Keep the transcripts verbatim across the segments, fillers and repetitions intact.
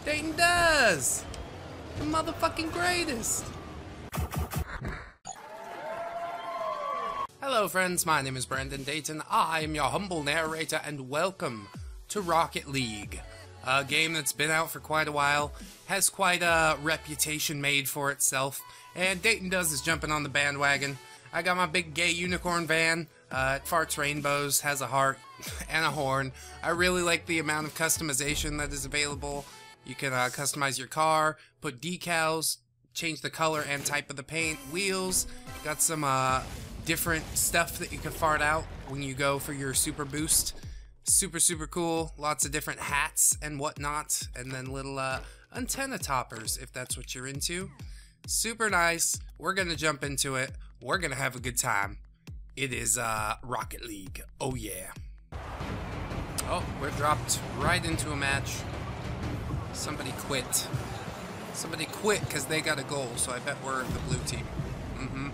Dayton Does! The motherfucking greatest! Hello friends, my name is Brandon Dayton. I am your humble narrator and welcome to Rocket League. A game that's been out for quite a while, has quite a reputation made for itself, and Dayton Does is jumping on the bandwagon. I got my big gay unicorn van, uh, it farts rainbows, has a heart, and a horn. I really like the amount of customization that is available. You can uh, customize your car, put decals, change the color and type of the paint, wheels, got some uh, different stuff that you can fart out when you go for your super boost. Super, super cool. Lots of different hats and whatnot, and then little uh, antenna toppers if that's what you're into. Super nice. We're gonna jump into it. We're gonna have a good time. It is uh, Rocket League. Oh yeah. Oh, we're dropped right into a match. Somebody quit. Somebody quit because they got a goal, so I bet we're the blue team. Mm-hmm.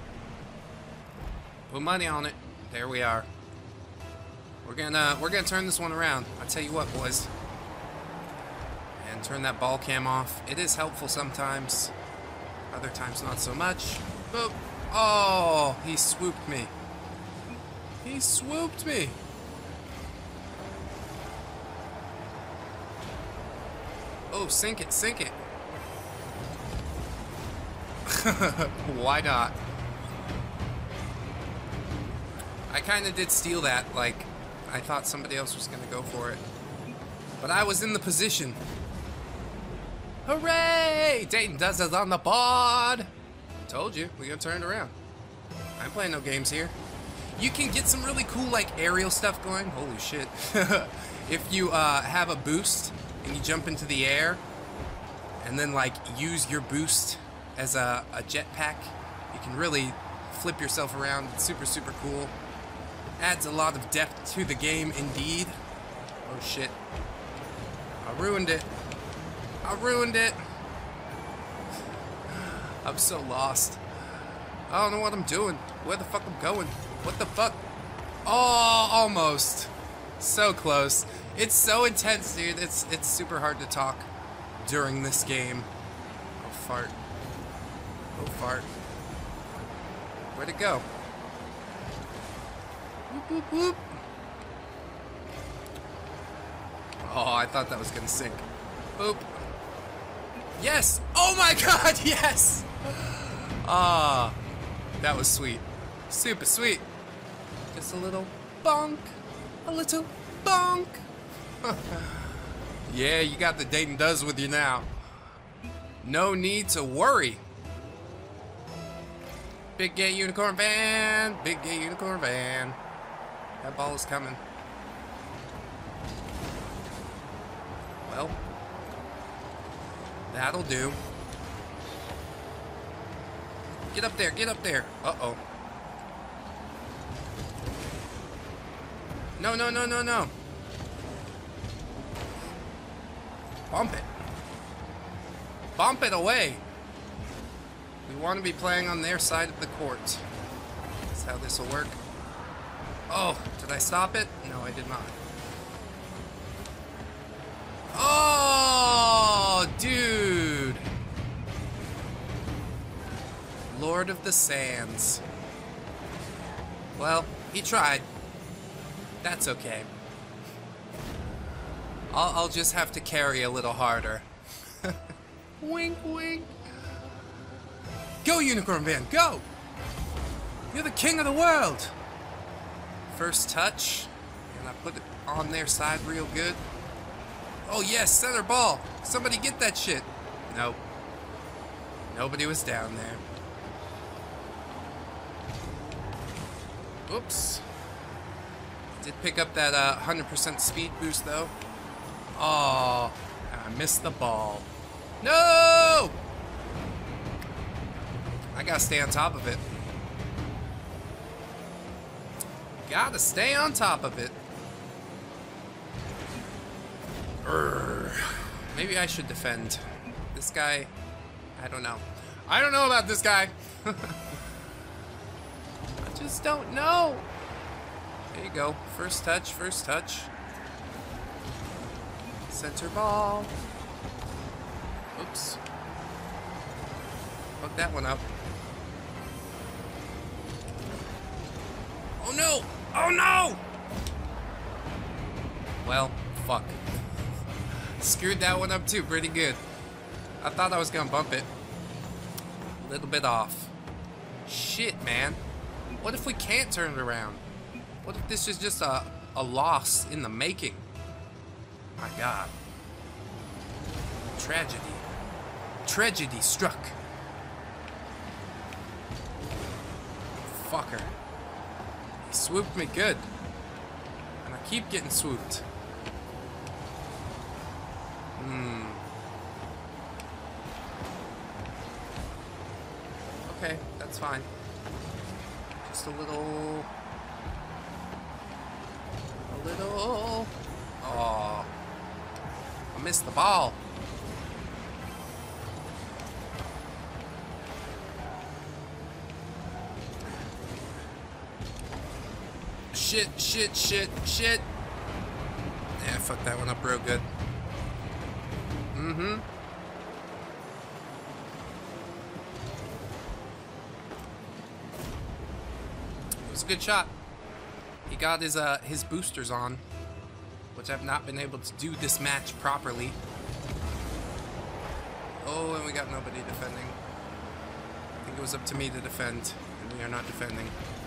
Put money on it. There we are. We're gonna we're gonna turn this one around. I tell you what, boys. And turn that ball cam off. It is helpful sometimes. Other times not so much. Boop. Oh, he swooped me. He swooped me. Oh, sink it, sink it. Why not? I kind of did steal that, like, I thought somebody else was going to go for it. But I was in the position. Hooray! Dayton Does is on the board! Told you, we got turned around. I ain't playing no games here. You can get some really cool, like, aerial stuff going. Holy shit. If you uh, have a boost and you jump into the air and then, like, use your boost as a, a jetpack, you can really flip yourself around. It's super, super cool. Adds a lot of depth to the game, indeed. Oh, shit. I ruined it. I ruined it. I'm so lost. I don't know what I'm doing. Where the fuck I'm going? What the fuck? Oh, almost. So close. It's so intense, dude. It's, it's super hard to talk during this game. Oh, fart. Oh, fart. Where'd it go? Whoop, whoop, whoop. Oh, I thought that was gonna sink. Boop. Yes! Oh my god, yes! Ah, that was sweet. Super sweet. Just a little bonk. A little bonk. Yeah, you got the Dayton Does with you now. No need to worry. Big gay unicorn van. Big gay unicorn van. That ball is coming. Well, that'll do. Get up there, get up there. Uh-oh. No, no, no, no, no. Bump it. Bump it away. We want to be playing on their side of the court. That's how this will work. Oh, did I stop it? No, I did not. Oh, dude. Lord of the Sands. Well, he tried. That's okay. I'll, I'll just have to carry a little harder. Wink, wink. Go, Unicorn Van, go! You're the king of the world! First touch, and I put it on their side real good. Oh yes, center ball! Somebody get that shit! Nope. Nobody was down there. Oops. Did pick up that uh, one hundred percent speed boost though. Oh, I missed the ball. No! I gotta stay on top of it. Gotta stay on top of it. Urgh. Maybe I should defend. This guy, I don't know. I don't know about this guy. I just don't know. There you go. First touch, first touch. Center ball. Fuck that one up. Oh no! Oh no! Well, fuck. Screwed that one up too, pretty good. I thought I was gonna bump it. A little bit off. Shit, man. What if we can't turn it around? What if this is just a, a loss in the making? My God. Tragedy. Tragedy struck. Fucker. He swooped me good. And I keep getting swooped. Hmm. Okay, that's fine. Just a little... A little... Oh. I missed the ball. Shit, shit, shit, shit. Yeah, fuck that one up real good. Mm-hmm. It was a good shot. He got his uh his boosters on, which I've not been able to do this match properly. Oh, and we got nobody defending. I think it was up to me to defend, and we are not defending.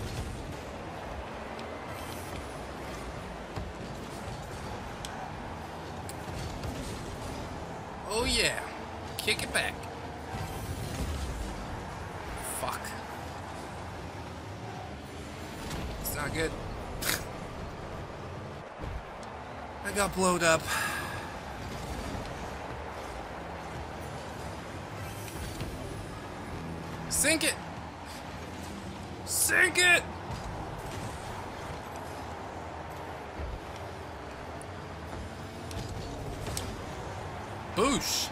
Oh yeah, kick it back. Fuck. It's not good. I got blowed up. Sink it! Sink it! Boosh!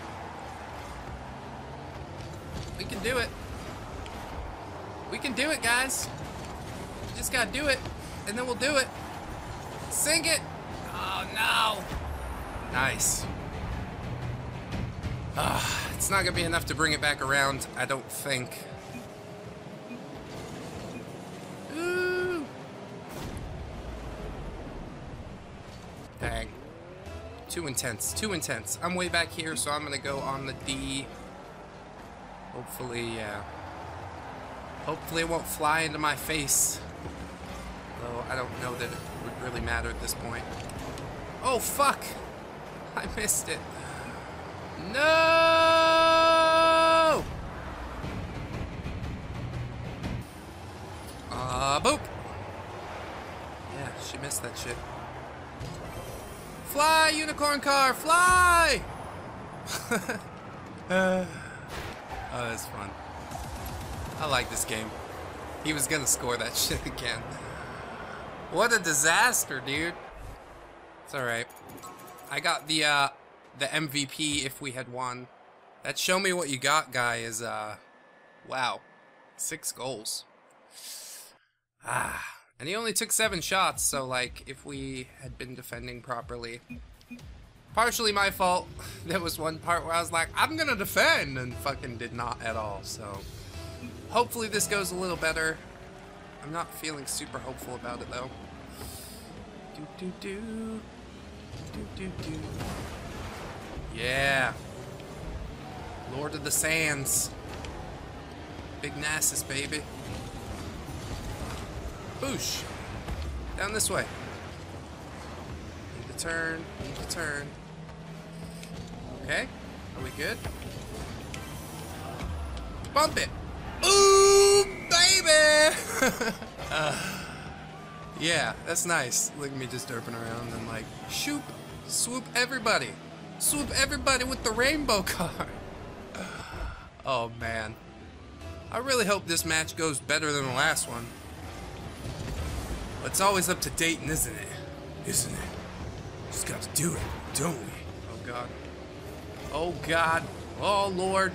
We can do it. We can do it, guys. We just gotta do it, and then we'll do it. Sink it! Oh no! Nice. Ah, it's not gonna be enough to bring it back around, I don't think. Ooh. Dang. Too intense, too intense. I'm way back here, so I'm gonna go on the D. Hopefully, yeah. Hopefully it won't fly into my face. Though I don't know that it would really matter at this point. Oh, fuck! I missed it. No! Uh, boop! Yeah, she missed that shit. Fly, unicorn car, fly! uh, oh, that's fun. I like this game. He was gonna score that shit again. What a disaster, dude. It's alright. I got the, uh, the M V P if we had won. That show me what you got guy is, uh, wow. Six goals. Ah. And he only took seven shots, so, like, if we had been defending properly. Partially my fault. There was one part where I was like, I'm gonna defend, and fucking did not at all, so. Hopefully this goes a little better. I'm not feeling super hopeful about it, though. Do do do. Do do do. Yeah. Lord of the Sands. Big Nassus, baby. Boosh. Down this way. Need to turn. Need to turn. Okay. Are we good? Bump it. Ooh, baby! uh, yeah, that's nice. Look at me just derping around and like, shoop, swoop everybody. Swoop everybody with the rainbow card. Oh, man. I really hope this match goes better than the last one. It's always up to Dayton, isn't it? Isn't it? Just got to do it, don't we? Oh, God. Oh, God. Oh, Lord.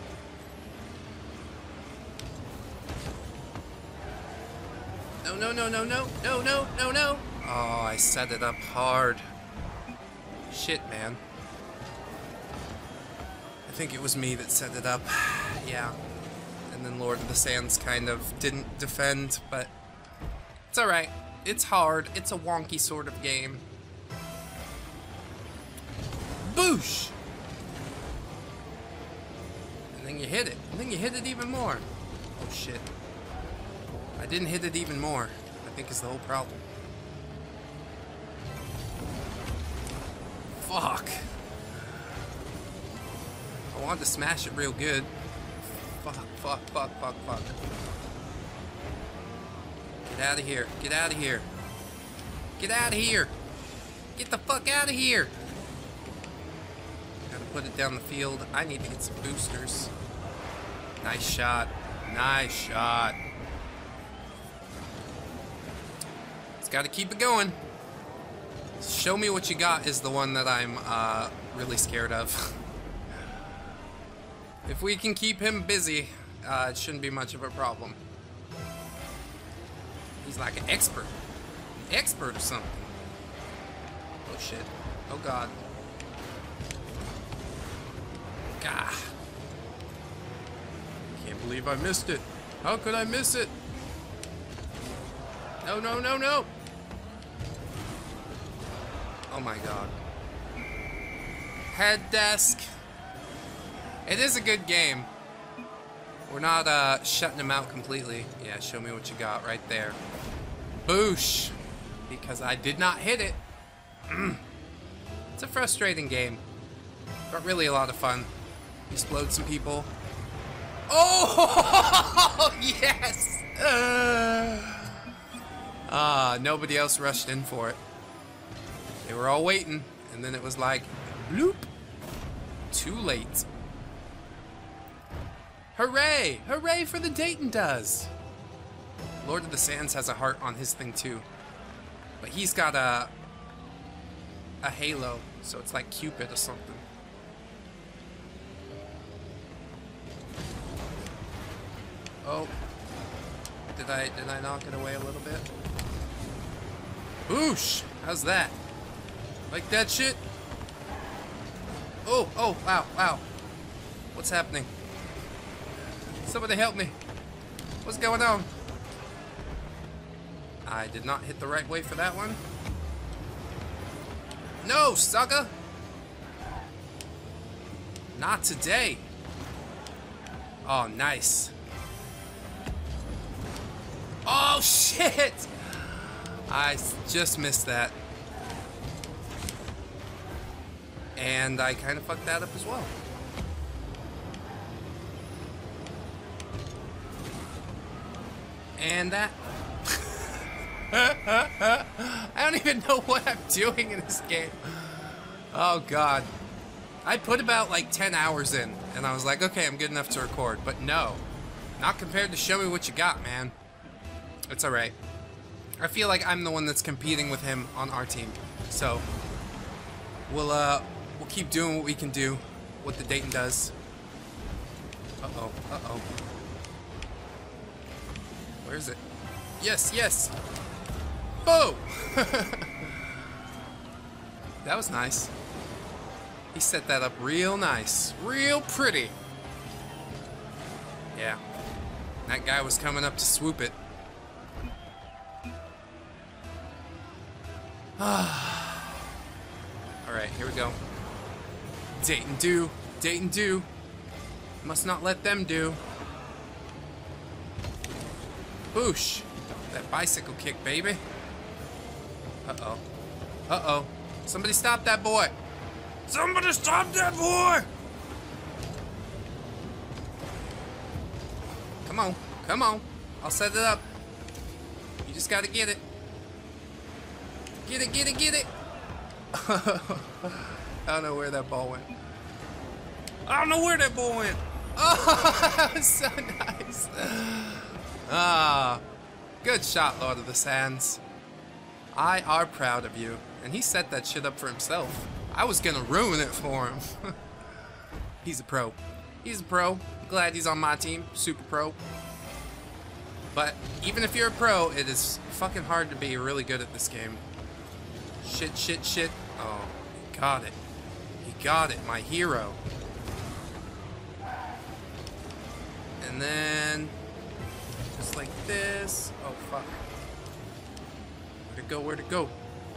No, no, no, no, no, no, no, no, no. Oh, I set it up hard. Shit, man. I think it was me that set it up. Yeah. And then Lord of the Sands kind of didn't defend, but it's alright. It's hard. It's a wonky sort of game. Boosh! And then you hit it. And then you hit it even more. Oh shit. I didn't hit it even more, I think is the whole problem. Fuck. I wanted to smash it real good. Fuck, fuck, fuck, fuck, fuck. Get out of here. Get out of here. Get out of here. Get the fuck out of here. Gotta put it down the field. I need to get some boosters. Nice shot. Nice shot. Just gotta keep it going. Show me what you got is the one that I'm uh, really scared of. If we can keep him busy, uh, it shouldn't be much of a problem. He's like an expert. An expert or something. Oh shit. Oh god. Gah. Can't believe I missed it. How could I miss it? No, no, no, no. Oh my god. Head desk. It is a good game. We're not uh, shutting him out completely. Yeah, show me what you got right there. Boosh. Because I did not hit it. It's a frustrating game. But really a lot of fun. Explode some people. Oh! Yes! Ah, uh, nobody else rushed in for it. They were all waiting. And then it was like, bloop. Too late. Hooray! Hooray for the Dayton Does! Lord of the Sands has a heart on his thing too. But he's got a a halo, so it's like Cupid or something. Oh. Did I did I knock it away a little bit? Boosh! How's that? Like that shit? Oh, oh, wow, wow. What's happening? Somebody help me. What's going on? I did not hit the right way for that one. No, sucker! Not today. Oh, nice. Oh, shit! I just missed that. And I kind of fucked that up as well. And that... I don't even know what I'm doing in this game. Oh, God. I put about, like, ten hours in, and I was like, okay, I'm good enough to record. But no. Not compared to Show Me What You Got, man. It's alright. I feel like I'm the one that's competing with him on our team. So, we'll, uh, we'll keep doing what we can do, what the Dayton does. Uh-oh, uh-oh. Where is it? Yes, yes! Boom! That was nice. He set that up real nice. Real pretty. Yeah. That guy was coming up to swoop it. Alright, here we go. Dayton do. Dayton do. Must not let them do. Boosh. That bicycle kick, baby. Uh-oh. Uh-oh. Somebody stop that boy. Somebody stop that boy! Come on. Come on. I'll set it up. You just gotta get it. Get it, get it, get it! I don't know where that ball went. I don't know where that ball went! Oh, that was so nice! Ah, good shot, Lord of the Sands. I are proud of you. And he set that shit up for himself. I was gonna ruin it for him. He's a pro. He's a pro. Glad he's on my team. Super pro. But even if you're a pro, it is fucking hard to be really good at this game. Shit, shit, shit. Oh, he got it. He got it, my hero. And And then, just like this. Oh, fuck. Where'd it go? Where'd it go?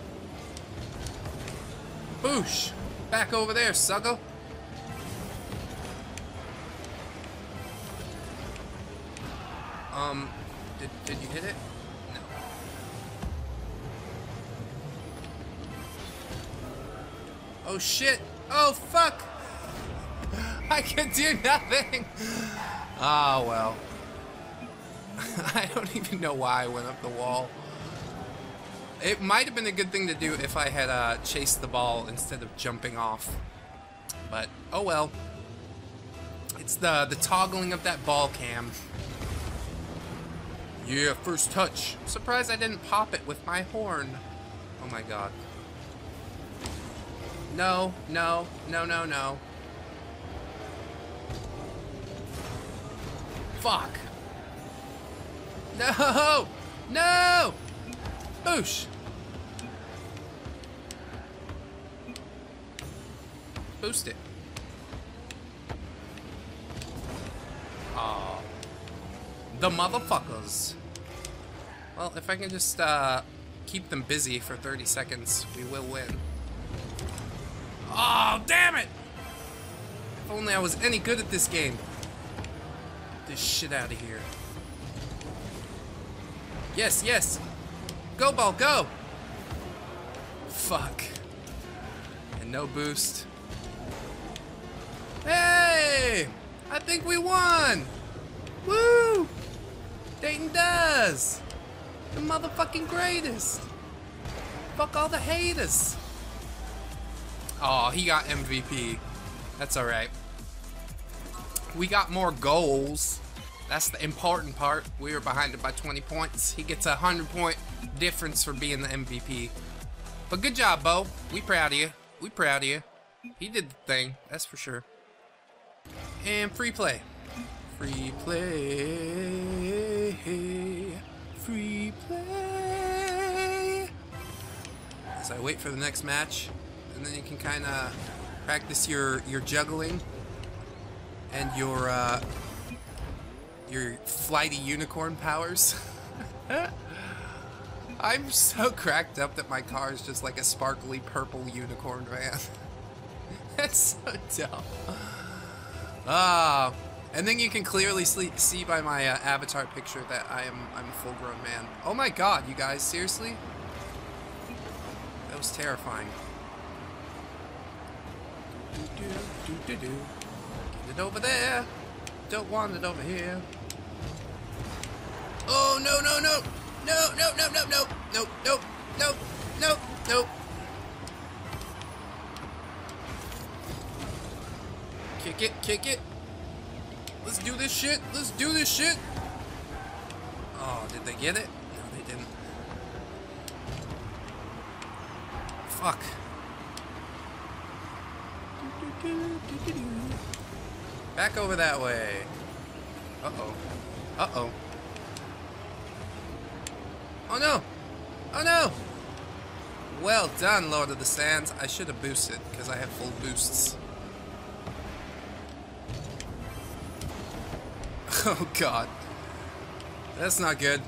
Boosh! Back over there, sucker. Um, did, did you hit it? No. Oh, shit. Oh, fuck. I can do nothing. Oh, well. I don't even know why I went up the wall. It might have been a good thing to do if I had uh, chased the ball instead of jumping off. But, oh well. It's the, the toggling of that ball cam. Yeah, first touch. I'm surprised I didn't pop it with my horn. Oh my god. No, no, no, no, no. Fuck. No! No! Boosh! Boost it. Aw. The motherfuckers. Well, if I can just uh, keep them busy for thirty seconds, we will win. Oh, damn it! If only I was any good at this game. Get this shit out of here. Yes, yes! Go, ball, go! Fuck. And no boost. Hey! I think we won! Woo! Dayton Does! The motherfucking greatest! Fuck all the haters! Oh, he got M V P. That's alright. We got more goals. That's the important part. We were behind it by twenty points. He gets a one hundred point difference for being the M V P. But good job, Bo. We proud of you. We proud of you. He did the thing. That's for sure. And free play. Free play. Free play. As I wait for the next match. And then you can kind of practice your, your juggling. And your... Uh, your flighty unicorn powers. I'm so cracked up that my car is just like a sparkly purple unicorn van. That's so dumb. Ah, and then you can clearly see by my uh, avatar picture that I am I'm a full-grown man. Oh my god, you guys, seriously? That was terrifying. Do, do, do, do, do. Get it over there. Don't want it over here. Oh, no, no, no. No, no, no, no, no. No, no, no, no, no. Kick it, kick it. Let's do this shit. Let's do this shit. Oh, did they get it? No, they didn't. Fuck. Back over that way. Uh-oh. Uh-oh. Oh no! Oh no! Well done, Lord of the Sands. I should have boosted, because I have full boosts. Oh god. That's not good.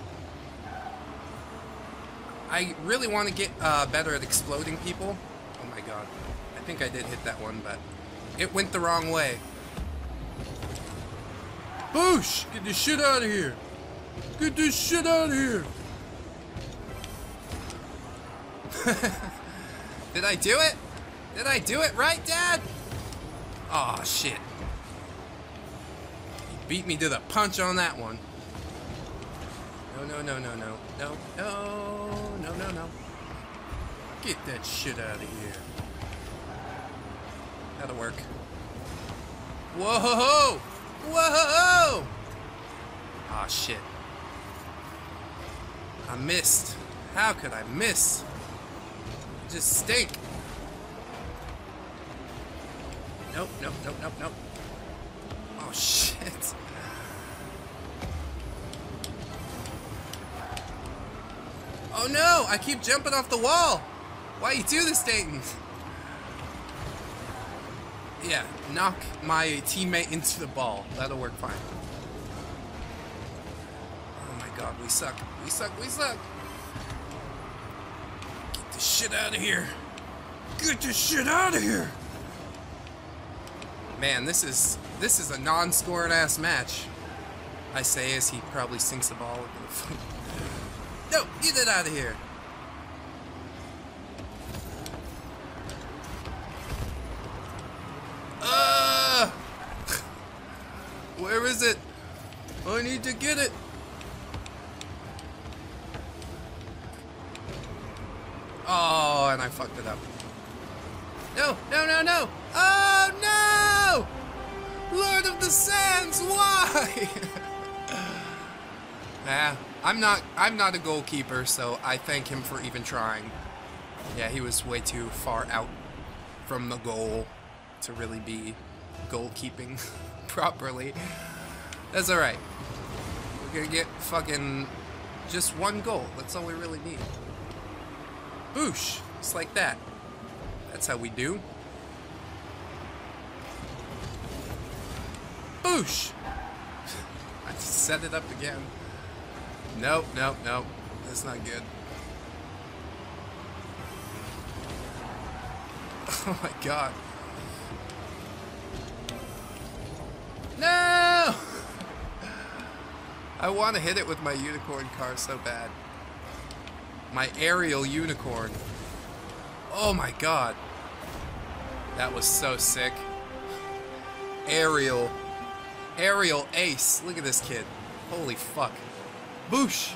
I really want to get uh, better at exploding people. Oh my god. I think I did hit that one, but it went the wrong way. Boosh! Get this shit out of here! Get this shit out of here! Did I do it? Did I do it right, Dad? Aw, oh, shit. You beat me to the punch on that one. No, no, no, no, no. No, no, no, no, no. Get that shit out of here. That'll work. Whoa! Whoa! Aw, oh, shit. I missed. How could I miss? Just stink. Nope, nope, nope, nope, nope. Oh, shit. Oh, no! I keep jumping off the wall! Why you do this, Dayton? Yeah, knock my teammate into the ball. That'll work fine. god, we suck. We suck, we suck. Get the shit out of here. Get the shit out of here. Man, this is this is a non-scoring ass match. I say as he probably sinks the ball into the foot. No, get it out of here. Uh, where is it? I need to get it. Oh, and I fucked it up. No, no, no, no. Oh, no! Lord of the Sands, why? Nah, I'm not, I'm not a goalkeeper, so I thank him for even trying. Yeah, he was way too far out from the goal to really be goalkeeping properly. That's alright. We're gonna get fucking just one goal. That's all we really need. Boosh! Just like that. That's how we do. Boosh! I just set it up again. Nope, nope, nope. That's not good. Oh my god. No! I want to hit it with my unicorn car so bad. My aerial unicorn. Oh my god. That was so sick. Aerial. Aerial ace. Look at this kid. Holy fuck. Boosh.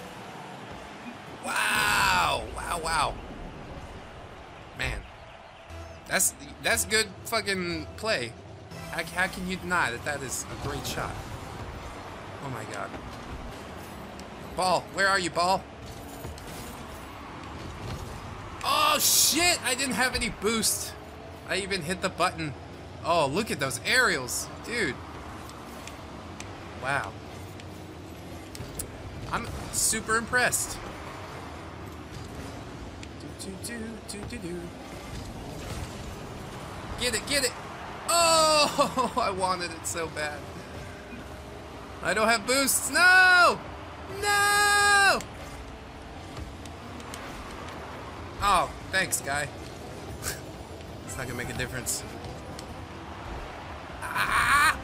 Wow. Wow, wow. Man. That's that's good fucking play. How, how can you deny that that is a great shot? Oh my god. Ball. Where are you, ball? Oh shit! I didn't have any boost. I even hit the button. Oh, look at those aerials. Dude. Wow. I'm super impressed. Do, do, do, do, do. Get it, get it. Oh, I wanted it so bad. I don't have boosts. No! No! Oh, thanks, guy. It's not gonna make a difference. Ah!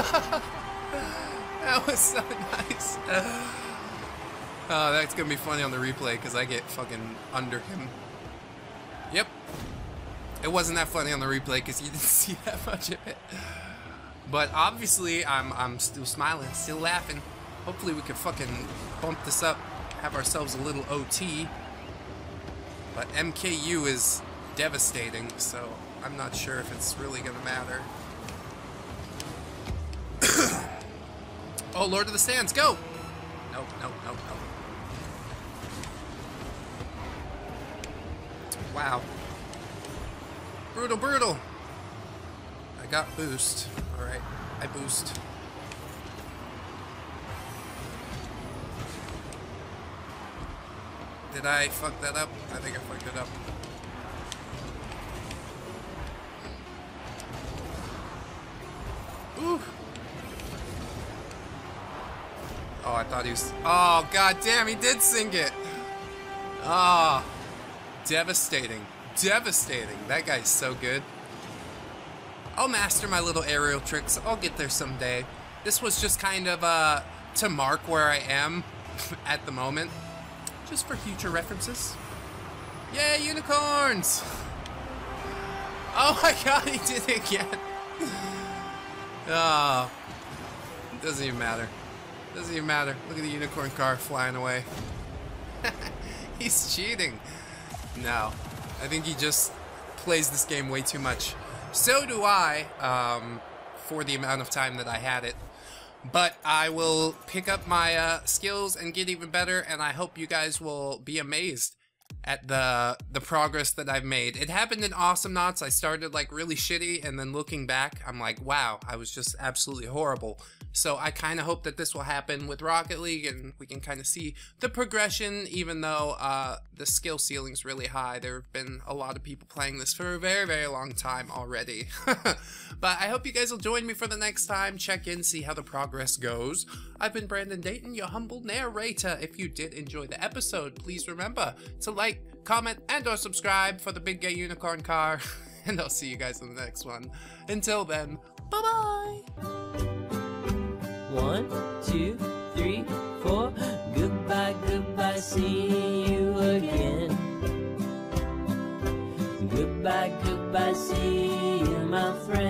That was so nice. Oh, that's gonna be funny on the replay because I get fucking under him. Yep. It wasn't that funny on the replay because you didn't see that much of it. But obviously, I'm I'm still smiling, still laughing. Hopefully, we can fucking bump this up, have ourselves a little O T. But M K U is devastating, so I'm not sure if it's really gonna matter. Oh, Lord of the Sands, go! Nope, nope, nope, nope. Wow. Brutal, brutal. I got boost. Alright, I boost. Did I fuck that up? I think I fucked it up. Ooh. Oh, I thought he was... Oh, god damn, he did sink it! Ah, oh, devastating. Devastating. That guy's so good. I'll master my little aerial tricks. I'll get there someday. This was just kind of uh, to mark where I am at the moment. Just for future references. Yay, unicorns! Oh my god, he did it again. Oh. Doesn't even matter. Doesn't even matter. Look at the unicorn car flying away. He's cheating. No. I think he just plays this game way too much. So do I, um, for the amount of time that I had it. But I will pick up my uh, skills and get even better, and I hope you guys will be amazed at the the progress that I've made. It happened in Awesome Knots. I started like really shitty, and then looking back, I'm like, wow, I was just absolutely horrible. So I kind of hope that this will happen with Rocket League, and we can kind of see the progression, even though uh, the skill ceiling's really high. There have been a lot of people playing this for a very, very long time already. But I hope you guys will join me for the next time, check in, see how the progress goes. I've been Brandon Dayton, your humble narrator. If you did enjoy the episode, please remember to like, comment, and or subscribe for the big gay unicorn car. And I'll see you guys in the next one. Until then, bye-bye! One, two, three, four. Goodbye, goodbye, see you again. Goodbye, goodbye, see you, my friend.